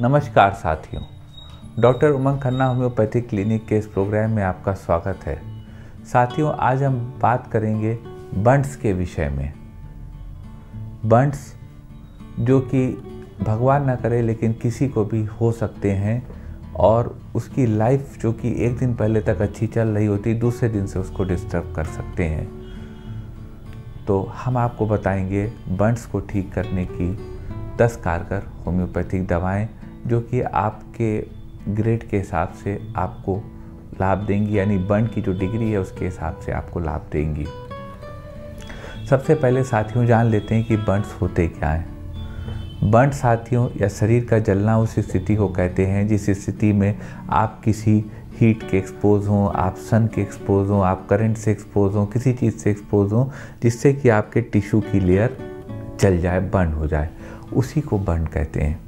नमस्कार साथियों, doctor Umang Khanna homeopathic clinic के इस प्रोग्राम में आपका स्वागत है। साथियों, आज हम बात करेंगे बर्न्स के विषय में। बर्न्स जो कि भगवान न करे लेकिन किसी को भी हो सकते हैं और उसकी लाइफ जो कि एक दिन पहले तक अच्छी चल रही होती, दूसरे दिन से उसको डिस्टर्ब कर सकते हैं। तो हम आपको बताएंगे बर्न्स को ठीक करने की 10 कारगर होम्योपैथिक दवाएं जो कि आपके ग्रेड के हिसाब से आपको लाभ देंगी, यानी बर्न की जो डिग्री है उसके हिसाब से आपको लाभ देंगी। सबसे पहले साथियों जान लेते हैं कि बर्न्स होते क्या हैं। बर्न साथियों या शरीर का जलना उस स्थिति को कहते हैं जिस स्थिति में आप किसी हीट के एक्सपोज हों, आप सन के एक्सपोज हों, आप करंट से एक्सपोज हों, किसी चीज़ से एक्सपोज हों जिससे कि आपके टिश्यू की लेयर जल जाए, बर्न हो जाए, उसी को बर्न कहते हैं।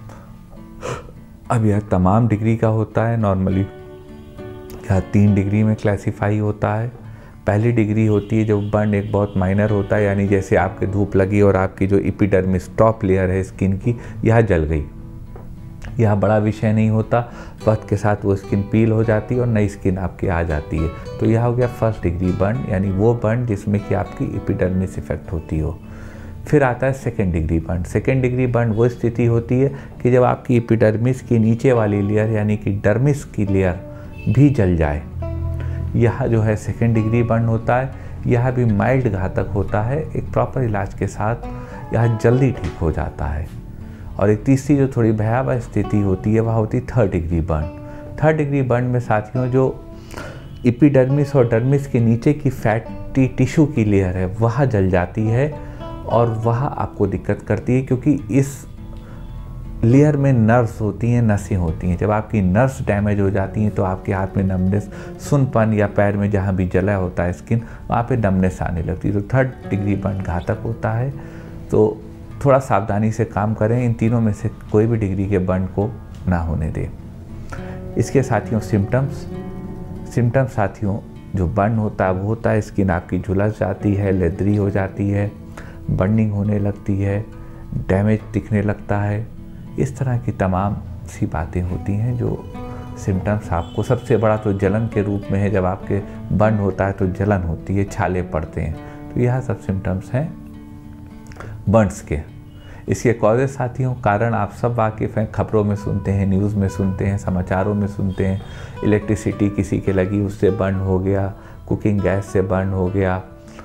अब यह तमाम डिग्री का होता है। नॉर्मली यह 3 डिग्री में क्लासीफाई होता है। पहली डिग्री होती है जब बर्न एक बहुत माइनर होता है, यानी जैसे आपके धूप लगी और आपकी जो एपिडर्मिस टॉप लेयर है स्किन की यह जल गई। यह बड़ा विषय नहीं होता, वक्त के साथ वो स्किन पील हो जाती है और नई स्किन आपकी आ जाती है। तो यह हो गया फर्स्ट डिग्री बर्न, यानी वो बर्न जिसमें कि आपकी एपिडर्मिस इफेक्ट होती हो। फिर आता है second degree burn. Second degree burn वो स्थिति होती है कि जब आपकी एपिडर्मिस की नीचे वाली लेयर यानी कि डर्मिस की लेयर भी जल जाए। यह जो है सेकेंड डिग्री बर्न होता है। यह भी माइल्ड घातक होता है, एक प्रॉपर इलाज के साथ यह जल्दी ठीक हो जाता है। और एक तीसरी जो थोड़ी भयावह स्थिति होती है वह होती है third degree burn. Third degree burn में साथियों जो एपिडर्मिस और डर्मिस के नीचे की फैटी टिश्यू की लेयर है वह जल जाती है और वह आपको दिक्कत करती है, क्योंकि इस लेयर में नर्व्स होती हैं, नसें होती हैं। जब आपकी नर्व्स डैमेज हो जाती हैं तो आपके हाथ में नमनेस, सुनपन, या पैर में जहाँ भी जला होता है स्किन वहाँ पे नमनेस आने लगती है। तो थर्ड डिग्री बर्न घातक होता है। तो थोड़ा सावधानी से काम करें, इन तीनों में से कोई भी डिग्री के बर्न को ना होने दें। इसके साथियों सिम्टम्स साथियों जो बर्न होता है वो होता है स्किन आपकी झुलस जाती है, लेदरी हो जाती है, बर्निंग होने लगती है, डैमेज दिखने लगता है। इस तरह की तमाम सी बातें होती हैं जो सिम्टम्स आपको। सबसे बड़ा तो जलन के रूप में है, जब आपके बर्न होता है तो जलन होती है, छाले पड़ते हैं। तो यह सब सिम्टम्स हैं बर्न्स के। इसके कॉजेज साथियों, कारण आप सब वाकिफ़ हैं, खबरों में सुनते हैं, न्यूज़ में सुनते हैं, समाचारों में सुनते हैं। इलेक्ट्रिसिटी किसी के लगी उससे बर्न हो गया, कुकिंग गैस से बर्न हो गया,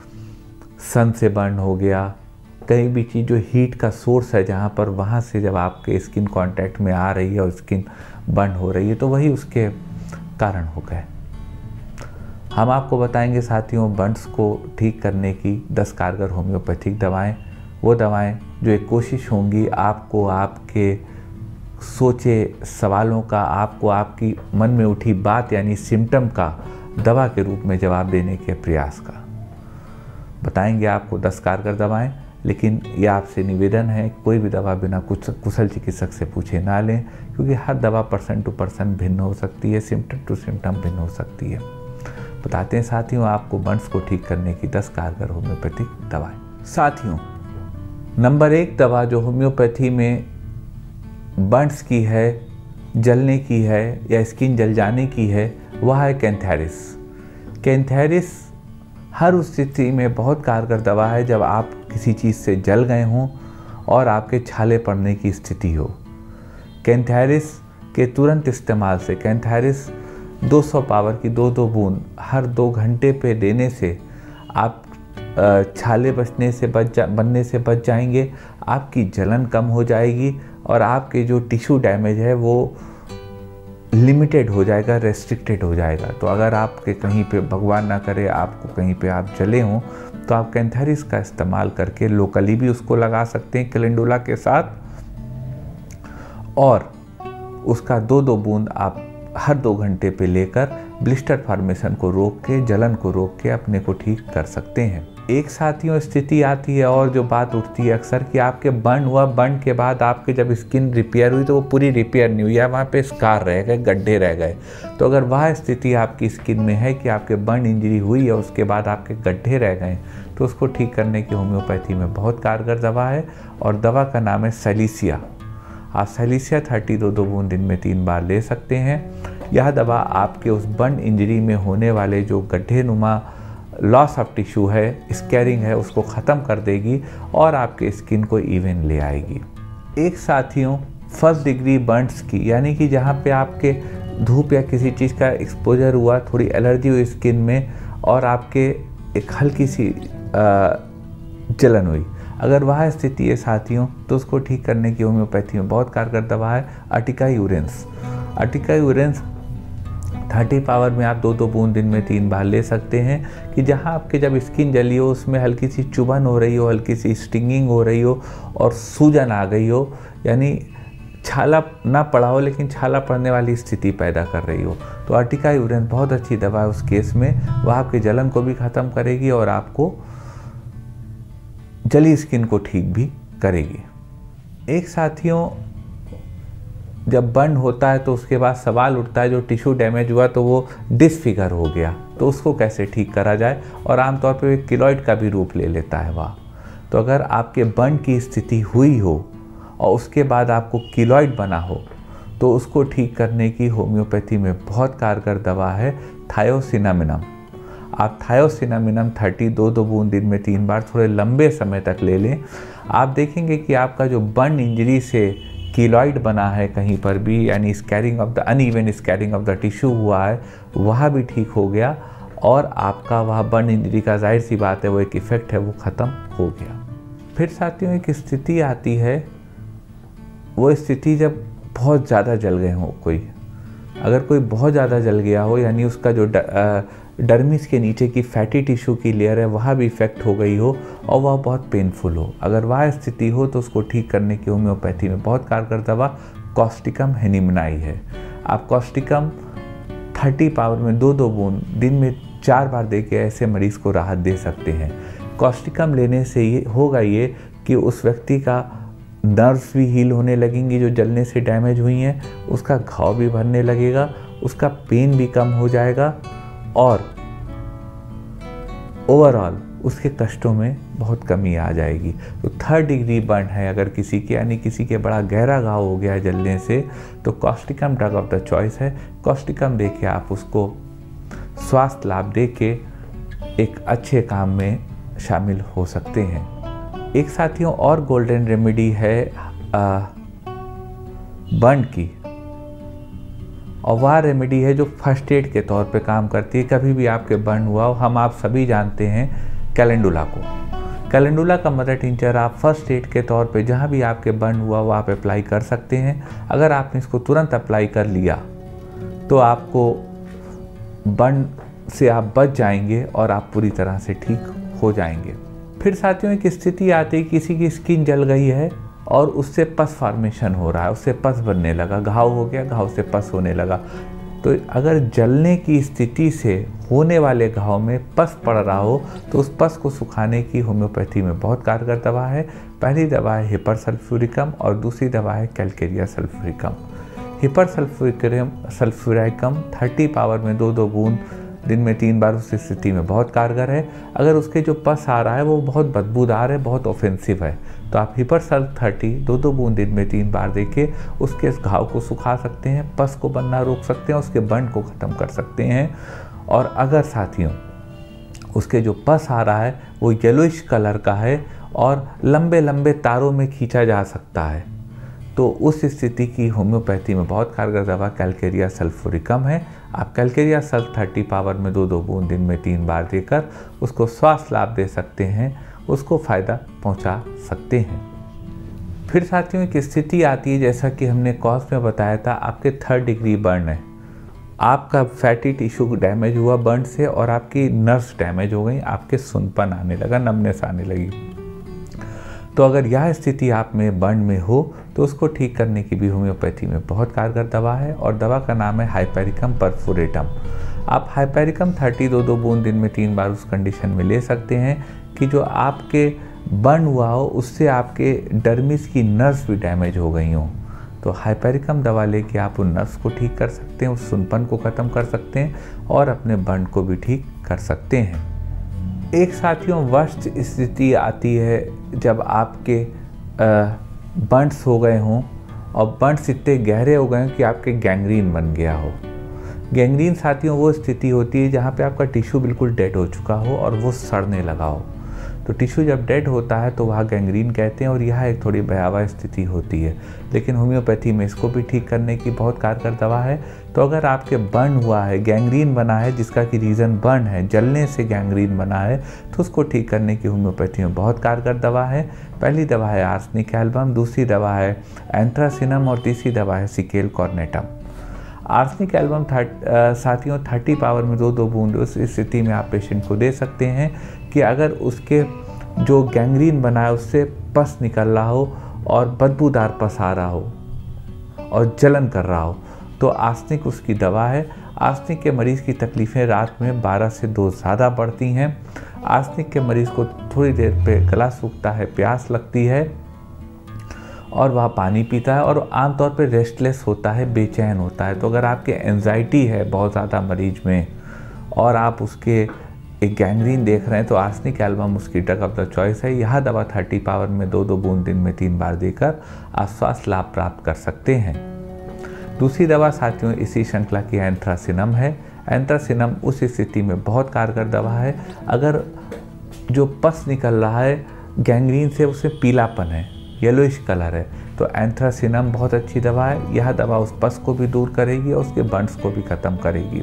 सन से बर्न हो गया, कहीं भी चीज़ जो हीट का सोर्स है जहाँ पर, वहाँ से जब आपके स्किन कांटेक्ट में आ रही है और स्किन बर्न हो रही है तो वही उसके कारण हो गए। हम आपको बताएंगे साथियों बर्न्स को ठीक करने की 10 कारगर होम्योपैथिक दवाएं। वो दवाएं जो एक कोशिश होंगी आपको आपके सोचे सवालों का, आपको आपकी मन में उठी बात यानी सिम्टम का दवा के रूप में जवाब देने के प्रयास का। बताएंगे आपको 10 कारगर दवाएं, लेकिन ये आपसे निवेदन है कोई भी दवा बिना कुशल चिकित्सक से पूछे ना लें, क्योंकि हर दवा पर्सन टू पर्सन भिन्न हो सकती है, सिम्टम टू सिम्टम भिन्न हो सकती है। बताते हैं साथियों आपको बर्न्स को ठीक करने की 10 कारगर होम्योपैथिक दवाएं। साथियों, नंबर 1 दवा जो होम्योपैथी में बर्न्स की है, जलने की है या स्किन जल जाने की है, वह है कैंथेरिस। कैंथेरिस हर उस स्थिति में बहुत कारगर दवा है जब आप किसी चीज़ से जल गए हों और आपके छाले पड़ने की स्थिति हो। कैंथेरिस के तुरंत इस्तेमाल से, कैंथेरिस 200 पावर की 2-2 बूंद हर 2 घंटे पे देने से आप छाले बनने से बच जाएंगे, आपकी जलन कम हो जाएगी और आपके जो टिश्यू डैमेज है वो लिमिटेड हो जाएगा, रेस्ट्रिक्टेड हो जाएगा। तो अगर आपके कहीं पे भगवान ना करे आपको कहीं पे आप जले हों तो आप कैंथेरिस का इस्तेमाल करके लोकली भी उसको लगा सकते हैं कैलेंडुला के साथ, और उसका 2-2 बूंद आप हर 2 घंटे पे लेकर ब्लिस्टर फॉर्मेशन को रोक के, जलन को रोक के अपने को ठीक कर सकते हैं। एक साथियों स्थिति आती है और जो बात उठती है अक्सर कि आपके बर्न हुआ, बर्न के बाद आपके जब स्किन रिपेयर हुई तो वो पूरी रिपेयर नहीं हुई, या वहाँ पे स्कार रह गए, गड्ढे रह गए। तो अगर वह स्थिति आपकी स्किन में है कि आपके बर्न इंजरी हुई है उसके बाद आपके गड्ढे रह गए, तो उसको ठीक करने की होम्योपैथी में बहुत कारगर दवा है और दवा का नाम है सैलिसिया। आप सैलिसिया 30 2-2 बूंद दिन में 3 बार ले सकते हैं। यह दवा आपके उस बर्न इंजरी में होने वाले जो गड्ढे नुमा लॉस ऑफ टिश्यू है, स्कैरिंग है, उसको ख़त्म कर देगी और आपके स्किन को इवन ले आएगी। एक साथियों, फर्स्ट डिग्री बर्न्स की, यानी कि जहाँ पे आपके धूप या किसी चीज़ का एक्सपोजर हुआ, थोड़ी एलर्जी हुई स्किन में और आपके एक हल्की सी जलन हुई, अगर वह स्थिति है साथियों, तो उसको ठीक करने की होम्योपैथी में बहुत कारगर दवा है urtica urens. Urtica urens 30 power में आप 2-2 बूंद दिन में 3 बार ले सकते हैं कि जहां आपके जब स्किन जली हो, उसमें हल्की सी चुभन हो रही हो, हल्की सी स्टिंगिंग हो रही हो और सूजन आ गई हो, यानी छाला ना पड़ा हो लेकिन छाला पड़ने वाली स्थिति पैदा कर रही हो, तो अर्टिका यूरेंस बहुत अच्छी दवा है उस केस में। वह आपके जलन को भी ख़त्म करेगी और आपको जली स्किन को ठीक भी करेगी। एक साथियों, जब बर्न होता है तो उसके बाद सवाल उठता है, जो टिश्यू डैमेज हुआ तो वो डिसफिगर हो गया, तो उसको कैसे ठीक करा जाए, और आमतौर पे किलॉइड का भी रूप ले लेता है वह। तो अगर आपके बर्न की स्थिति हुई हो और उसके बाद आपको किलॉइड बना हो, तो उसको ठीक करने की होम्योपैथी में बहुत कारगर दवा है थायोसिनामिनम। आप थायोसिनामिनम 30 2-2 बूंद दिन में 3 बार थोड़े लंबे समय तक ले लें। आप देखेंगे कि आपका जो बर्न इंजरी से कीलॉइड बना है कहीं पर भी, यानी scarring of the uneven scarring of the tissue हुआ है, वह भी ठीक हो गया और आपका वह बर्न इंजरी का जाहिर सी बात है वो एक इफ़ेक्ट है वो ख़त्म हो गया। फिर साथियों, एक स्थिति आती है, वो स्थिति जब बहुत ज़्यादा जल गए हो कोई, अगर कोई बहुत ज़्यादा जल गया हो, यानी उसका जो डर्मिस के नीचे की फैटी टिश्यू की लेयर है वह भी इफेक्ट हो गई हो और वह बहुत पेनफुल हो, अगर वह स्थिति हो तो उसको ठीक करने की होम्योपैथी में बहुत कारगर दवा कॉस्टिकम हेनिमनाई है। आप कॉस्टिकम 30 पावर में 2-2 बूंद दिन में 4 बार देके ऐसे मरीज़ को राहत दे सकते हैं। कॉस्टिकम लेने से ये होगा ये कि उस व्यक्ति का नर्व्स भी हील होने लगेंगी जो जलने से डैमेज हुई हैं, उसका घाव भी भरने लगेगा, उसका पेन भी कम हो जाएगा और ओवरऑल उसके कष्टों में बहुत कमी आ जाएगी। तो 3rd डिग्री बर्न है अगर किसी के, यानी किसी के बड़ा गहरा घाव हो गया है जलने से, तो causticum drug of the choice है। कॉस्टिकम दे के आप उसको स्वास्थ्य लाभ दे के एक अच्छे काम में शामिल हो सकते हैं। एक साथियों और गोल्डन रेमेडी है बर्न की, और वह रेमेडी है जो फर्स्ट एड के तौर पे काम करती है। कभी भी आपके बर्न हुआ हो, हम आप सभी जानते हैं कैलेंडुला को। कैलेंडुला का मदर टिंचर आप फर्स्ट एड के तौर पे जहाँ भी आपके बर्न हुआ वो आप अप्लाई कर सकते हैं। अगर आपने इसको तुरंत अप्लाई कर लिया तो आपको बर्न से आप बच जाएंगे और आप पूरी तरह से ठीक हो जाएंगे। फिर साथियों, एक स्थिति आती है किसी की स्किन जल गई है और उससे पस फॉर्मेशन हो रहा है, उससे पस बनने लगा, घाव हो गया, घाव से पस होने लगा। तो अगर जलने की स्थिति से होने वाले घाव में पस पड़ रहा हो तो उस पस को सुखाने की होम्योपैथी में बहुत कारगर दवा है। पहली दवा है हिपर सल्फ्यूरिकम और दूसरी दवा है calcarea sulphuricum. Hepar sulphuricum 30 power में 2-2 बूंद दिन में 3 बार उस स्थिति में बहुत कारगर है। अगर उसके जो पस आ रहा है वो बहुत बदबूदार है, बहुत ऑफेंसिव है, तो आप हिपर सल्फ 30 2-2 बूंद दिन में 3 बार देके उसके इस घाव को सुखा सकते हैं, पस को बनना रोक सकते हैं, उसके बर्न को ख़त्म कर सकते हैं। और अगर साथियों उसके जो पस आ रहा है वो येलोइश कलर का है और लंबे लंबे तारों में खींचा जा सकता है, तो उस स्थिति की होम्योपैथी में बहुत कारगर दवा कैलकेरिया सल्फ्यूरिकम है। आप कैलकेरिया सल्फ 30 पावर में 2-2 बूंद दिन में 3 बार देकर उसको स्वास्थ्य लाभ दे सकते हैं, उसको फ़ायदा पहुंचा सकते हैं। फिर साथियों, एक स्थिति आती है जैसा कि हमने कॉज में बताया था, आपके 3rd डिग्री बर्न है, आपका फैटी टिश्यू डैमेज हुआ बर्न से और आपकी नर्व्स डैमेज हो गई, आपके सुनपन आने लगा, नमनेस आने लगी। तो अगर यह स्थिति आप में बर्न में हो तो उसको ठीक करने की भी होम्योपैथी में बहुत कारगर दवा है और दवा का नाम है हाइपेरिकम परफोरेटम। आप हाइपेरिकम 30 2-2 बूंद दिन में 3 बार उस कंडीशन में ले सकते हैं कि जो आपके बर्न हुआ हो उससे आपके डर्मिस की नर्व्स भी डैमेज हो गई हों, तो हाइपेरिकम दवा लेके आप उन नर्व्स को ठीक कर सकते हैं, उस सुनपन को ख़त्म कर सकते हैं और अपने बर्न को भी ठीक कर सकते हैं। एक साथियों, वर्स्ट स्थिति आती है जब आपके बर्न्स हो गए हों और बर्न्स इतने गहरे हो गए कि आपके गैंग्रीन बन गया हो। गैंग्रीन साथियों वो स्थिति होती है जहाँ पे आपका टिश्यू बिल्कुल डेड हो चुका हो और वो सड़ने लगा हो। तो टिश्यू जब डेड होता है तो वहाँ गैंग्रीन कहते हैं और यह एक थोड़ी भयावह स्थिति होती है। लेकिन होम्योपैथी में इसको भी ठीक करने की बहुत कारगर दवा है। तो अगर आपके बर्न हुआ है, गैंग्रीन बना है, जिसका कि रीज़न बर्न है, जलने से गैंग्रीन बना है, तो उसको ठीक करने की होम्योपैथी में बहुत कारगर दवा है। पहली दवा है आर्सेनिक एल्बम, दूसरी दवा है एंथ्रासिनम और तीसरी दवा है सिकेल कॉर्नेटम। आर्सेनिक एल्बम साथियों 30 पावर में 2-2 बूंद उस स्थिति में आप पेशेंट को दे सकते हैं कि अगर उसके जो गैंग्रीन बना है उससे पस निकल रहा हो और बदबूदार पस आ रहा हो और जलन कर रहा हो, तो आर्सेनिक उसकी दवा है। आर्सेनिक के मरीज़ की तकलीफ़ें रात में 12 से 2 ज़्यादा बढ़ती हैं। आर्सेनिक के मरीज़ को थोड़ी देर पे गला सूखता है, प्यास लगती है और वह पानी पीता है और आमतौर पे रेस्टलेस होता है, बेचैन होता है। तो अगर आपके एंजाइटी है बहुत ज़्यादा मरीज में और आप उसके एक गैंग्रीन देख रहे हैं तो आर्सेनिक एल्बम उसकी ड्रग ऑफ द चॉइस है। यह दवा 30 पावर में 2-2 बूंद दिन में 3 बार देकर आप स्वास्थ्य लाभ प्राप्त कर सकते हैं। दूसरी दवा साथियों इसी श्रृंखला की एंथ्रासिनम है। एंथ्रासिनम उस स्थिति में बहुत कारगर दवा है अगर जो पस निकल रहा है गैंग्रीन से उसे पीलापन है, येलोइश कलर है, तो एंथ्रासिनम बहुत अच्छी दवा है। यह दवा उस पस को भी दूर करेगी और उसके बर्न्स को भी ख़त्म करेगी।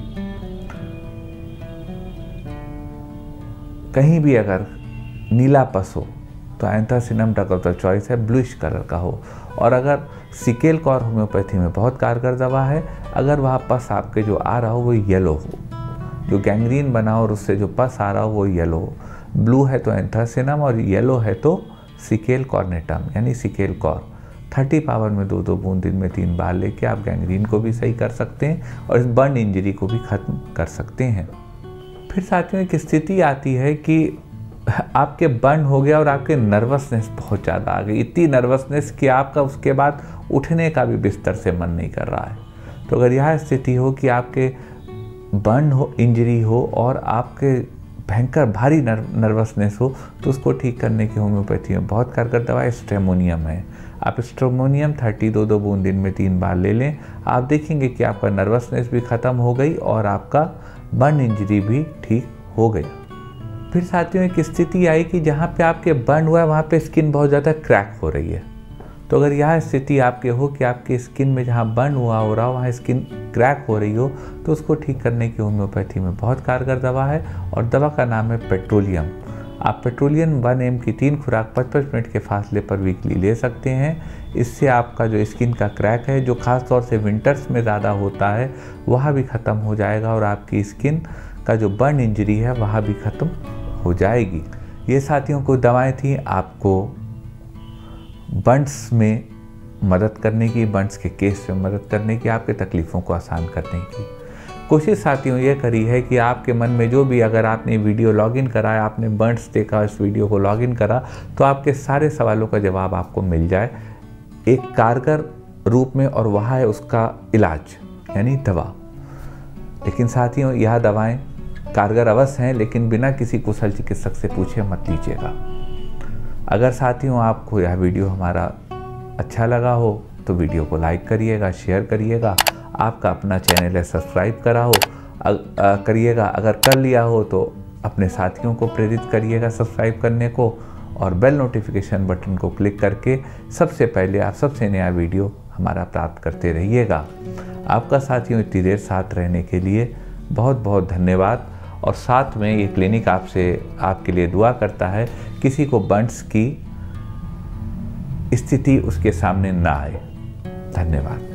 कहीं भी अगर नीला पस हो तो anthracinum drug of the choice है, ब्लूइश कलर का हो। और अगर सिकेल कॉर होम्योपैथी में बहुत कारगर दवा है अगर वह पस आपके जो आ रहा हो वो येलो हो, जो गैंग्रीन बना हो और उससे जो पस आ रहा हो वो येलो हो। ब्लू है तो एंथ्रासिनम और येलो है तो सिकेल कॉर्नेटम यानी सिकेल कॉर। 30 पावर में 2-2 बूंद दिन में 3 बार लेके आप गैंग्रीन को भी सही कर सकते हैं और इस बर्न इंजरी को भी ख़त्म कर सकते हैं। फिर साथियों एक स्थिति आती है कि आपके बर्न हो गया और आपके नर्वसनेस बहुत ज़्यादा आ गई, इतनी नर्वसनेस कि आपका उसके बाद उठने का भी बिस्तर से मन नहीं कर रहा है। तो अगर यह स्थिति हो कि आपके बर्न हो, इंजरी हो और आपके भयंकर भारी नर्वसनेस हो तो उसको ठीक करने की होम्योपैथी में बहुत कारगर दवा स्ट्रेमोनियम है। आप स्ट्रेमोनियम 30 2-2 बूंद दिन में 3 बार ले लें, आप देखेंगे कि आपका नर्वसनेस भी ख़त्म हो गई और आपका बर्न इंजरी भी ठीक हो गई। फिर साथियों एक स्थिति आई कि जहाँ पे आपके बर्न हुआ है वहाँ पे स्किन बहुत ज़्यादा क्रैक हो रही है। तो अगर यह स्थिति आपके हो कि आपकी स्किन में जहाँ बर्न हुआ हो रहा हो वहाँ स्किन क्रैक हो रही हो तो उसको ठीक करने की होम्योपैथी में बहुत कारगर दवा है और दवा का नाम है पेट्रोलियम। आप पेट्रोलियम 1 mg की 3 खुराक 55 मिनट के फासले पर वीकली ले सकते हैं। इससे आपका जो स्किन का क्रैक है जो ख़ास तौर से विंटर्स में ज़्यादा होता है वह भी ख़त्म हो जाएगा और आपकी स्किन का जो बर्न इंजरी है वह भी ख़त्म हो जाएगी। ये साथियों को दवाएं थी आपको बर्न्स में मदद करने की, बर्न्स के केस में मदद करने की, आपके तकलीफ़ों को आसान करने की। कोशिश साथियों ये करी है कि आपके मन में जो भी अगर आपने वीडियो लॉगिन करा है, आपने बर्न्स देखा, इस वीडियो को लॉगिन करा तो आपके सारे सवालों का जवाब आपको मिल जाए एक कारगर रूप में और वह है उसका इलाज यानी दवा। लेकिन साथियों यह दवाएं कारगर अवश्य हैं लेकिन बिना किसी कुशल चिकित्सक से पूछे मत लीजिएगा। अगर साथियों आपको यह वीडियो हमारा अच्छा लगा हो तो वीडियो को लाइक करिएगा, शेयर करिएगा। आपका अपना चैनल है सब्सक्राइब करा हो करिएगा, अगर कर लिया हो तो अपने साथियों को प्रेरित करिएगा सब्सक्राइब करने को और बेल नोटिफिकेशन बटन को क्लिक करके सबसे पहले आप सबसे नया वीडियो हमारा प्राप्त करते रहिएगा। आपका साथियों इतनी देर साथ रहने के लिए बहुत बहुत धन्यवाद। और साथ में ये क्लिनिक आपके लिए दुआ करता है किसी को बर्न्स की स्थिति उसके सामने ना आए। धन्यवाद।